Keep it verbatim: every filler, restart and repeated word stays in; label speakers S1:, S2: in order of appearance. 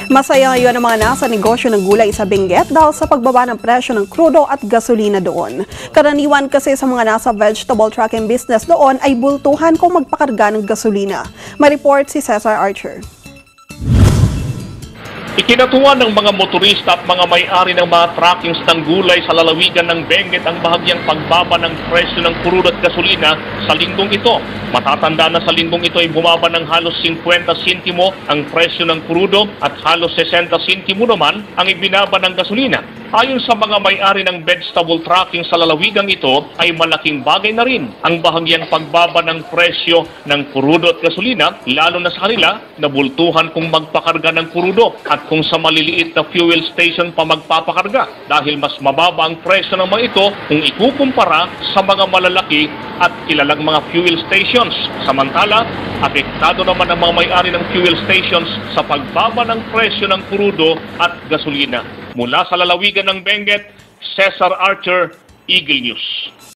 S1: Masaya ngayon ang mga nasa negosyo ng gulay sa Benguet dahil sa pagbaba ng presyo ng krudo at gasolina doon. Karaniwan kasi sa mga nasa vegetable trucking business doon ay bultuhan kung magpakarga ng gasolina. May report si Cesar Archer.
S2: Ikinatuwa ng mga motorista at mga may-ari ng mga truckings ng gulay sa lalawigan ng Benguet ang bahagyang pagbaba ng presyo ng krudo at gasolina sa linggong ito. Matatanda na sa linggong ito ay bumaba ng halos fifty sentimo ang presyo ng krudo at halos sixty sentimo naman ang ibinaba ng gasolina. Ayon sa mga may-ari ng vegetable trucking sa lalawigang ito ay malaking bagay na rin ang bahagyang pagbaba ng presyo ng krudo at gasolina, lalo na sa kanila na bultuhan kung magpakarga ng krudo at kung sa maliliit na fuel station pa magpapakarga dahil mas mababa ang presyo ng mga ito kung ikukumpara sa mga malalaki at kilalang mga fuel stations. Samantala, apektado naman ang mga may-ari ng fuel stations sa pagbaba ng presyo ng krudo at gasolina. Mula sa lalawigan ng Benguet, Cesar Archer, Eagle News.